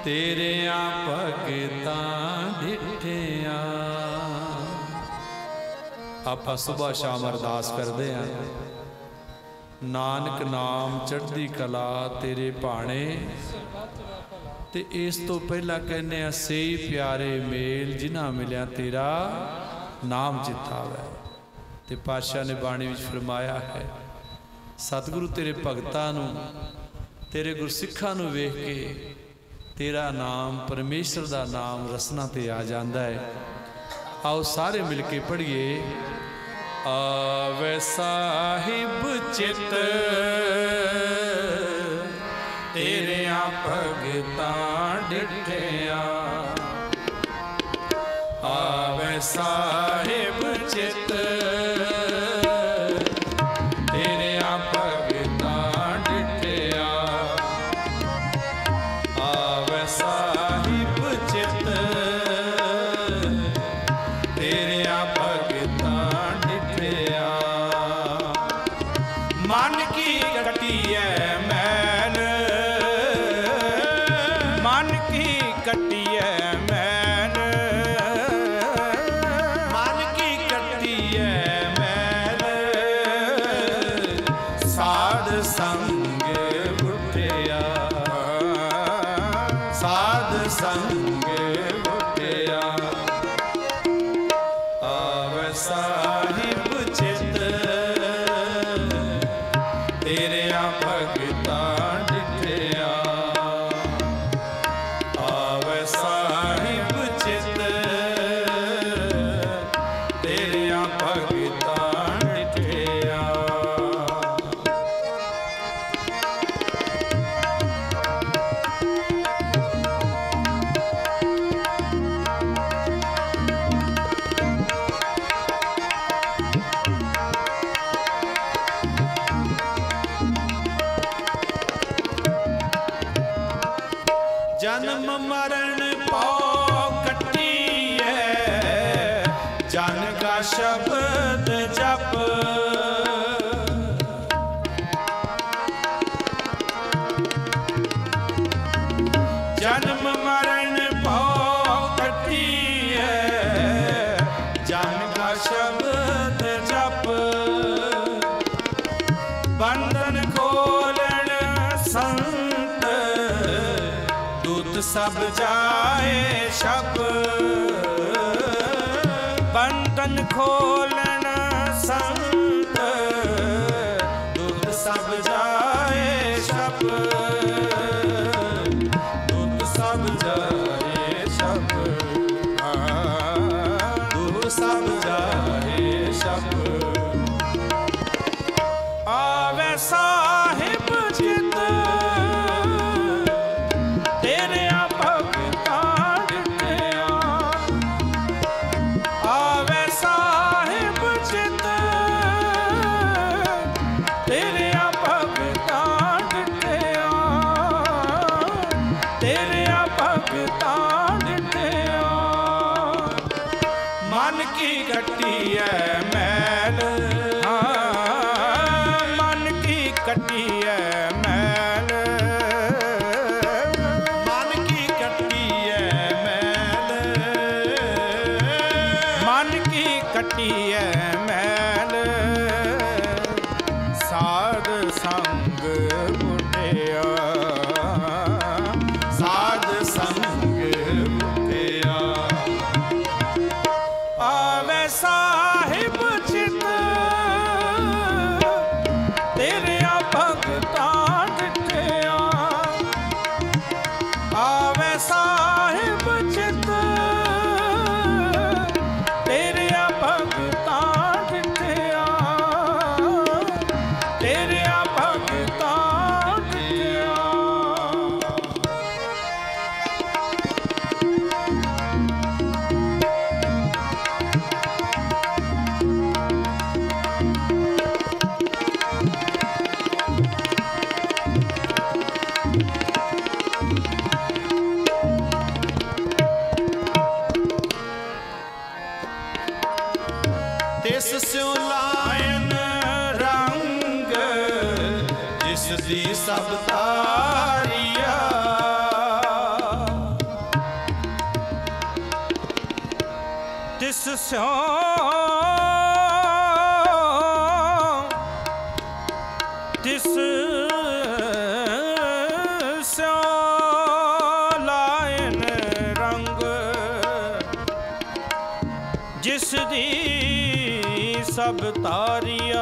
तेरिया भगतां डिठिया। आप सुबह शाम अरदास करते हैं, नानक नाम चढ़दी कला तेरे भाणे। ते इस तो पहला कहने से प्यारे मेल जिन्हां मिलिया तेरा नाम चितावै। ते पातशाह ने बाणी विच फरमाया है, सतगुरु तेरे भगतां नूं तेरे गुरसिखां नूं वेख के तेरा नाम परमेश्वर दा नाम रसना ते आ जांदा है। आओ सारे मिल के पढ़िए। आवे साहिब चित तेरिया भगतां डिठिया। आवे साहिब चित तेरिया भगतां डिठिया। आवे साहिब चित तेरिया भगतां डिठिया। मन की कटी है मैल, मन की कटी है मैल, मन की कटी है मैल। साध संग उठिया, साध संग उठिया। आवे साहिब चित तेरिया भगतां डिठिया। आवे साहिब चित तेरिया भगतां डिठिया। जन्म मरण पाओ कटी है, जन का शब्द जप। जन्म मरण पाओ कटी है, जन का शब्द जप। बंधन खोलन संत दूत सब जाए शब। बंधन खोलन संत दूत सब जाए शब। दूत सब जाए शब, दूत सब जाए शब। आवे साहिब चित तेरिया भगतां डिठिया। आवे साहिब चित तेरिया भगतां डिठिया। तेरिया भगतां डिठिया। मन की कटी है मैल, मन की कटी है मैल। मन की कटी है मैल, मन की कटी है मैल। साध संग उठिया, साध संग उठिया। आवे साहिब चित तेरिया भगतां डिठिया। आवे साहिब चित तेरिया भगतां तिस स्यों तिस लायन रंग जिस दी सब तारिया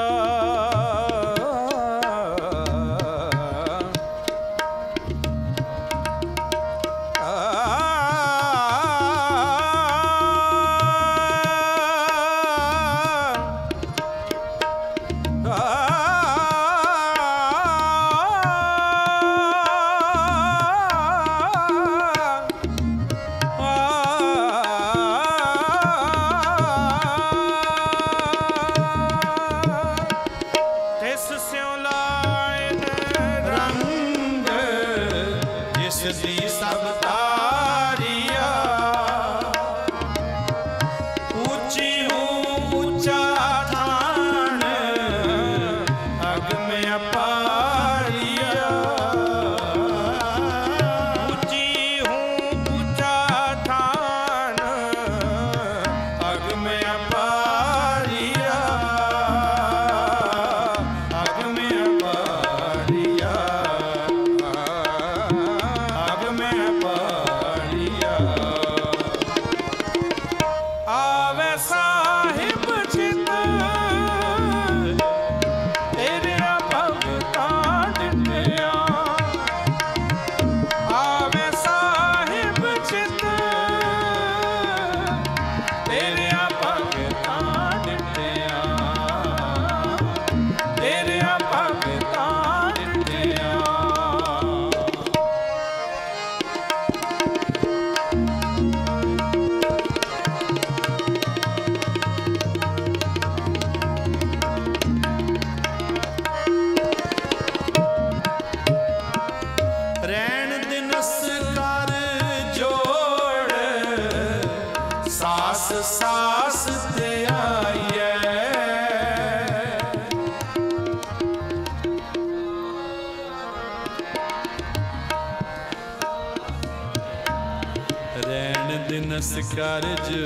कारज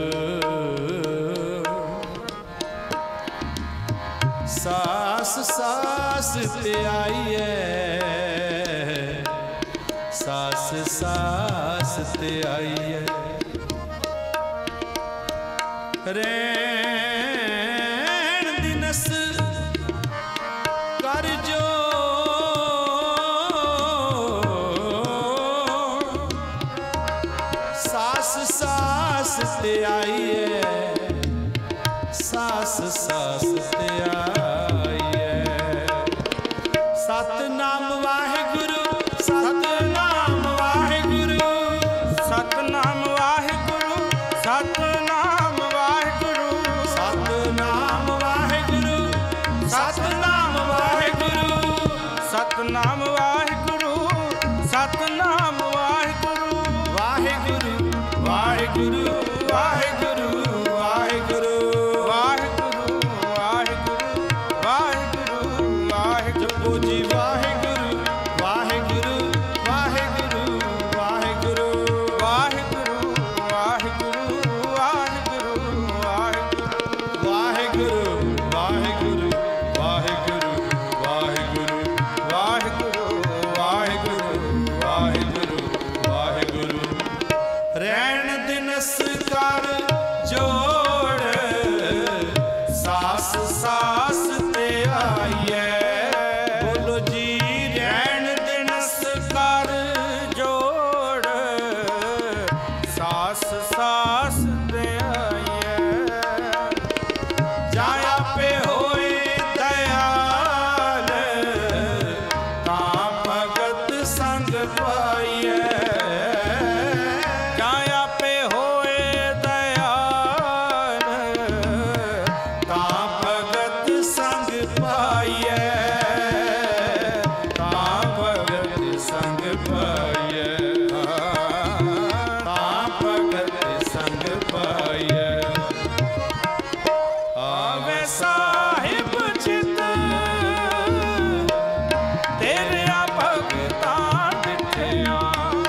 सास सास ते आईए सास सास ते आईए रैन दिनस करजो सास सास ते आईए सास सास ते आईए सतनाम वाहिगुरु सतनाम वाहिगुरु सतनाम वाहिगुरु सतनाम वाहिगुरु सतनाम वाहिगुरु सतनाम वाहिगुरु सतनाम वाहिगुरु सतनाम वाहिगुरु वाहिगुरु वाहिगुरु वाहिगुरु वाहिगुरु वाहिगुरु वाहिगुरु वाहिगुरु जपो जी वाहिगुरु वाहिगुरु वाहिगुरु वाहिगुरु वाहिगुरु वाहिगुरु वाहिगुरु वाहिगुरु वाहिगुरु वाहिगुरु वाहिगुरु वाहिगुरु वाहिगुरु वाहिगुरु वाहिगुरु रैन दिनस कर जोड़ सास सास ते आईए बोलो जी रैन दिनस कर जोड़ सास सास ते आईए जाया पे होए दयाल तां भगत संग पाइए जाया पे होए दयाल तां भगत संग पाइए तां भगत संग पाइए तां भगत संग पाइए आवे साहिब चित तेरे भगतां दिठिया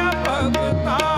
ਭਗਤਾਂ